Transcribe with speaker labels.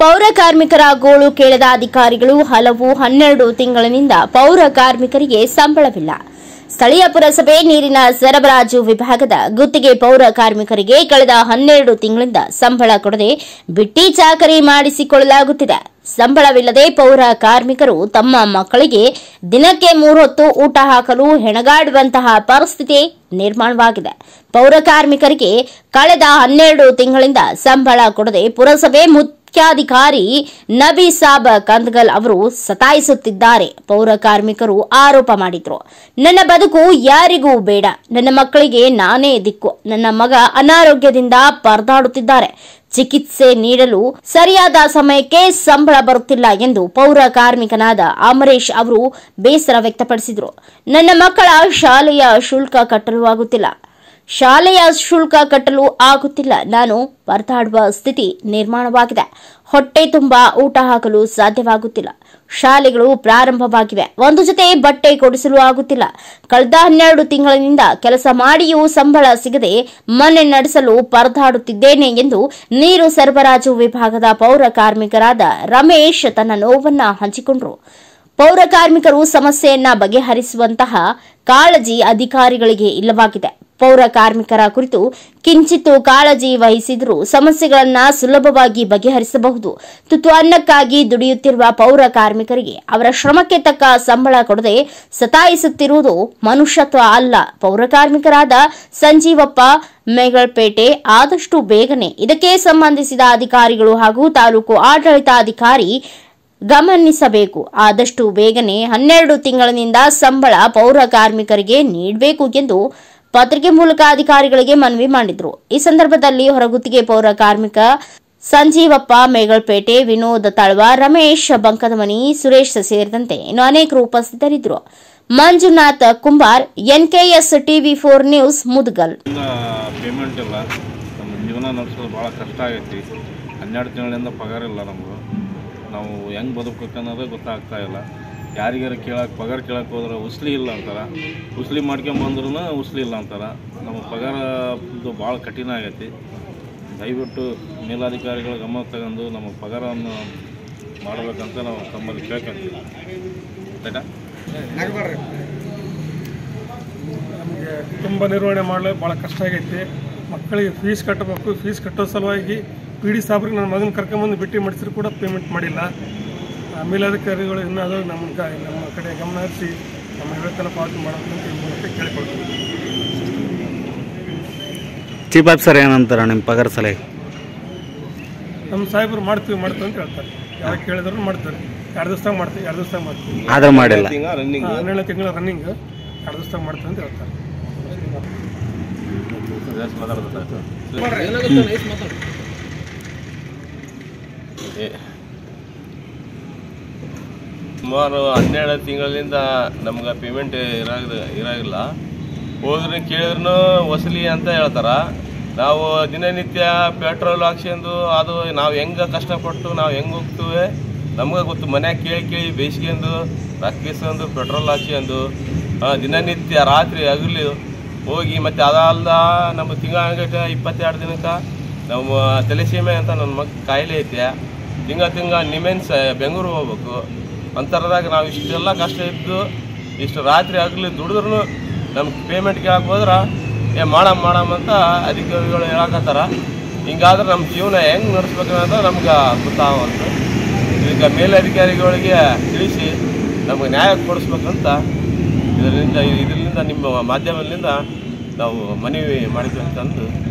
Speaker 1: ಪೌರ ಕಾರ್ಮಿಕರ ಗೋಳು ಕೇಳದ ಅಧಿಕಾರಿಗಳು ಹಲವು 12 ತಿಂಗಳಿನಿಂದ ಪೌರ ಕಾರ್ಮಿಕರಿಗೆ ಸಂಬಳವಿಲ್ಲ. ಸ್ಥಳೀಯ ಪುರಸಭೆ ನೀರಿನ ಸರಬರಾಜು ವಿಭಾಗದ ಗುತ್ತಿಗೆ ಪೌರ ಕಾರ್ಮಿಕರಿಗೆ ಕಳೆದ 12 ತಿಂಗಳಿಂದ ಸಂಬಳ ಕೊಡದೆ ಬಿಟ್ಟಿ ಚಾಕರಿ ಮಾಡಿಸಿಕೊಳ್ಳಲಾಗುತ್ತಿದೆ. ಸಂಬಳವಿಲ್ಲದೆ ಪೌರ ಕಾರ್ಮಿಕರು ತಮ್ಮ ಮಕ್ಕಳಿಗೆ ದಿನಕ್ಕೆ 3 ಹೊತ್ತು ಊಟ ಹಾಕಲು ಹೆಣಗಾಡುವಂತಹ ಪರಿಸ್ಥಿತಿ ನಿರ್ಮಾಣವಾಗಿದೆ. ಪೌರ ಕಾರ್ಮಿಕರಿಗೆ ಕಳೆದ 12 ತಿಂಗಳಿಂದ ಸಂಬಳ ಕೊಡದೆ ಪುರಸಭೆ ಮುಖ್ಯಾಧಿಕಾರಿ ನಬೀಸಾಬ್ ಕಂದಗಲ್ ಅವರು ಸತಾಯಿಸುತ್ತಿದ್ದಾರೆ. ಪೌರ ಕಾರ್ಮಿಕರು ಆರೋಪ ಮಾಡಿದ್ರು. ನನ್ನ ಬದುಕು ಯಾರಿಗೂ ಬೇಡ, ನನ್ನ ಮಕ್ಕಳಿಗೆ ನಾನೇ ದಿಕ್ಕು. ನನ್ನ ಮಗ ಅನಾರೋಗ್ಯದಿಂದ ಪರದಾಡುತ್ತಿದ್ದಾರೆ. ಚಿಕಿತ್ಸೆ ನೀಡಲು ಸರಿಯಾದ ಸಮಯಕ್ಕೆ ಸಂಬಳ ಬರುತ್ತಿಲ್ಲ ಎಂದು ಪೌರ ಕಾರ್ಮಿಕನಾದ ಅಮರೇಶ್ ಅವರು ಬೇಸರ ವ್ಯಕ್ತಪಡಿಸಿದರು. ನನ್ನ ಮಕ್ಕಳ ಶಾಲೆಯ ಶುಲ್ಕ ಕಟ್ಟಲು ಆಗುತ್ತಿಲ್ಲ. ನಾನು ಪರದಾಡುವ ಸ್ಥಿತಿ ನಿರ್ಮಾಣವಾಗಿದೆ. ಹೊಟ್ಟೆ ತುಂಬಾ ಊಟ ಹಾಕಲು ಸಾಧ್ಯವಾಗುತ್ತಿಲ್ಲ. ಶಾಲೆಗಳು ಪ್ರಾರಂಭವಾಗಿವೆ. ಒಂದು ಜೊತೆ ಬಟ್ಟೆ ಕೊಡಿಸಲು ಆಗುತ್ತಿಲ್ಲ. ಕಳೆದ 12 ತಿಂಗಳಿನಿಂದ ಕೆಲಸ ಮಾಡಿಯೂ ಸಂಬಳ ಸಿಗದೆ ಮನೆ ನಡೆಸಲು ಪರದಾಡುತ್ತಿದ್ದೇನೆ ಎಂದು ನೀರು ಸರಬರಾಜು ವಿಭಾಗದ ಪೌರ ಕಾರ್ಮಿಕರಾದ ರಮೇಶ್ ತನ್ನ ನೋವನ್ನ ಹಂಚಿಕೊಂಡರು. ಪೌರ ಕಾರ್ಮಿಕರು ಸಮಸ್ಯೆಯನ್ನ ಬಗೆಹರಿಸುವಂತಹ ಕಾಳಜಿ ಅಧಿಕಾರಿಗಳಿಗೆ ಇಲ್ಲವಾಗಿದೆ. ಪೌರ ಕಾರ್ಮಿಕರ ಕುರಿತು ಕಿಂಚಿತ್ತು ಕಾಳಜಿ ವಹಿಸಿದರೂ ಸಮಸ್ಯೆಗಳನ್ನು ಸುಲಭವಾಗಿ ಬಗೆಹರಿಸಬಹುದು. ತುತ್ತು ಅನ್ನಕ್ಕಾಗಿ ದುಡಿಯುತ್ತಿರುವ ಪೌರ ಕಾರ್ಮಿಕರಿಗೆ ಅವರ ಶ್ರಮಕ್ಕೆ ತಕ್ಕ ಸಂಬಳ ಕೊಡದೆ ಸತಾಯಿಸುತ್ತಿರುವುದು ಮನುಷ್ಯತ್ವ ಅಲ್ಲ. ಪೌರ ಕಾರ್ಮಿಕರಾದ ಸಂಜೀವಪ್ಪ ಮೇಗಳಪೇಟೆ ಆದಷ್ಟು ಬೇಗನೆ ಇದಕ್ಕೆ ಸಂಬಂಧಿಸಿದ ಅಧಿಕಾರಿಗಳು ಹಾಗೂ ತಾಲೂಕು ಆಡಳಿತಾಧಿಕಾರಿ ಗಮನಿಸಬೇಕು. ಆದಷ್ಟು ಬೇಗನೆ 12 ತಿಂಗಳಿನಿಂದ ಸಂಬಳ ಪೌರ ಕಾರ್ಮಿಕರಿಗೆ ನೀಡಬೇಕು ಎಂದು ಪತ್ರಿಕೆ ಮೂಲಕ ಅಧಿಕಾರಿಗಳಿಗೆ ಮನವಿ ಮಾಡಿದ್ರು. ಈ ಸಂದರ್ಭದಲ್ಲಿ ಹೊರಗುತ್ತಿಗೆ ಪೌರ ಕಾರ್ಮಿಕ ಸಂಜೀವಪ್ಪ ಮೇಗಳಪೇಟೆ, ವಿನೋದ್ ತಳವಾರ್, ರಮೇಶ್ ಬಂಕದಮನಿ, ಸುರೇಶ್ ಸೇರಿದಂತೆ ಇನ್ನು ಅನೇಕರು ಉಪಸ್ಥಿತರಿದ್ದರು. ಮಂಜುನಾಥ್ ಕುಂಬಾರ್, ಎನ್ಕೆಎಸ್ ಟಿವಿ4 ನ್ಯೂಸ್, ಮುದಗಲ್.
Speaker 2: ಪೇಮೆಂಟ್ ಇಲ್ಲ, ನಮ್ಮ ಜೀವನ ನಡೆಸೋದು ಭಾಳ ಕಷ್ಟ ಆಗೈತಿ. 12 ತಿಂಗಳಿಂದ ಪಗಾರ ಇಲ್ಲ ನಮಗೂ. ನಾವು ಹೆಂಗೆ ಬದುಕಬೇಕು ಅನ್ನೋದೇ ಗೊತ್ತಾಗ್ತಾ ಇಲ್ಲ. ಯಾರಿಗಾರ ಪಗಾರ ಕೇಳಕ್ಕೆ ಹೋದ್ರೆ ಉಸ್ಲಿ ಇಲ್ಲ ಅಂತಾರೆ. ಉಸ್ಲಿ ಮಾಡ್ಕೊಂಬಂದ್ರೂ ಉಸ್ಲಿ ಇಲ್ಲ ಅಂತಾರೆ. ನಮ್ಮ ಪಗಾರ ಇದು ಭಾಳ ಕಠಿಣ ಆಗೈತಿ. ದಯವಿಟ್ಟು ಮೇಲಾಧಿಕಾರಿಗಳ ಗಮನ ತಗೊಂಡು ನಮ್ಮ ಪಗಾರವನ್ನು ಮಾಡಬೇಕಂತ ನಾವು ತಮ್ಮಲ್ಲಿ ಕೇಳ್ಕೊಂತೀವಿ. ಆಯ್ತಾ?
Speaker 3: ನಮಗೆ ಕುಟುಂಬ ನಿರ್ವಹಣೆ ಮಾಡಲು ಭಾಳ ಕಷ್ಟ ಆಗೈತಿ. ಮಕ್ಕಳಿಗೆ ಫೀಸ್ ಕಟ್ಟಬೇಕು. ಫೀಸ್ ಕಟ್ಟೋ ಸಲುವಾಗಿ PD ಸಾಬ್ರಿಗೆ ನನ್ನ ಮಗನ ಕರ್ಕೊಂಬಂದು ಭೇಟಿ ಮಾಡಿಸಿದ್ರು ಕೂಡ ಪೇಮೆಂಟ್ ಮಾಡಿಲ್ಲ. ಮೇಲಾಧಿಕಾರಿಗಳು ಇನ್ನಾದರೂ ನಮ್ಮ ಕಡೆ ಗಮನ ಹರಿಸಿ ನಮ್ಮ ವೇತನ ಪಾವತಿ ಮಾಡೋದಂತ ಈ ಮೂಲಕ ಕೇಳಿಕೊಳ್ತೀವಿ.
Speaker 4: ಚೀಫ್ ಆಫೀಸರ್ ಏನಂತಾರೆ ನಿಮ್ಮ ಪಗಾರ ಸಲಹೆ?
Speaker 3: ನಮ್ಮ ಸಾಹೇಬರು ಮಾಡ್ತೀವಿ ಅಂತ ಹೇಳ್ತಾರೆ. ಯಾರು ಕೇಳಿದ್ರು ಮಾಡ್ತಾರೆ. 2 ದಿವಸದಾಗ ಮಾಡ್ತೀವಿ
Speaker 4: ಆದ್ರೆ ಮಾಡಿಲ್ಲ.
Speaker 3: 12 ತಿಂಗಳ ರನ್ನಿಂಗ್ 2 ದಿವಸದಾಗ ಮಾಡ್ತೀವಿ ಅಂತ ಹೇಳ್ತಾರೆ.
Speaker 5: ಸುಮಾರು 12 ತಿಂಗಳಿಂದ ನಮ್ಗೆ ಪೇಮೆಂಟ್ ಇರಾಗಿಲ್ಲ. ಹೋದ್ರೆ ಕೇಳಿದ್ರು ವಸೂಲಿ ಅಂತ ಹೇಳ್ತಾರೆ. ನಾವು ದಿನನಿತ್ಯ ಪೆಟ್ರೋಲ್ ಹಾಕ್ಸ್ಕೊಂಡು ಅದು ನಾವು ಹೆಂಗೆ ಕಷ್ಟಪಟ್ಟು ನಾವು ಹೆಂಗೆ ಹೋಗ್ತೀವಿ ನಮ್ಗೆ ಗೊತ್ತು. ಮನ್ಯಾಗ ಕೇಳಿ ಬೇಯಿಸ್ಕೊಂಡು ರೊಕ್ಕಿಸ್ಕೊಂಡು ಪೆಟ್ರೋಲ್ ಹಾಕ್ಸ್ಕೊಂಡು ದಿನನಿತ್ಯ ರಾತ್ರಿ ಹಗಲು ಹೋಗಿ ಮತ್ತು ಅದಲ್ದ ನಮ್ಮ ತಿಂಗಳ 22 ದಿನಕ್ಕೆ ನಮ್ಮ ತಲೆಸೀಮೆ ಅಂತ ನನ್ನ ಮಗ ಕಾಯಿಲೆ ಐತೆ. ತಿಂಗಳ ನಿಮೆನ್ಸ್ ಬೆಂಗಳೂರು ಹೋಗ್ಬೇಕು. ಅಂತರದಾಗ ನಾವು ಇಷ್ಟೆಲ್ಲ ಕಷ್ಟ ಇದ್ದು ಇಷ್ಟು ರಾತ್ರಿ ಹಗಲು ದುಡಿದ್ರೂ ನಮ್ಗೆ ಪೇಮೆಂಟ್ ಕೇಳಕ್ಕೆ ಹೋದ್ರೆ ಮಾಡಮ್ ಅಂತ ಅಧಿಕಾರಿಗಳು ಹೇಳಕತ್ತಾರ. ಹಿಂಗಾದ್ರೆ ನಮ್ಮ ಜೀವನ ಹೆಂಗೆ ನಡೆಸ್ಬೇಕು ಅಂತ ನಮ್ಗೆ ಗೊತ್ತಾಗಂತು. ಈಗ ಮೇಲಧಿಕಾರಿಗಳಿಗೆ ತಿಳಿಸಿ ನಮಗೆ ನ್ಯಾಯ ಕೊಡಿಸ್ಬೇಕಂತ ಇದರಿಂದ ನಿಮ್ಮ ಮಾಧ್ಯಮದಿಂದ ನಾವು ಮನವಿ ಮಾಡಿದ್ವಿ ಅಂತಂದು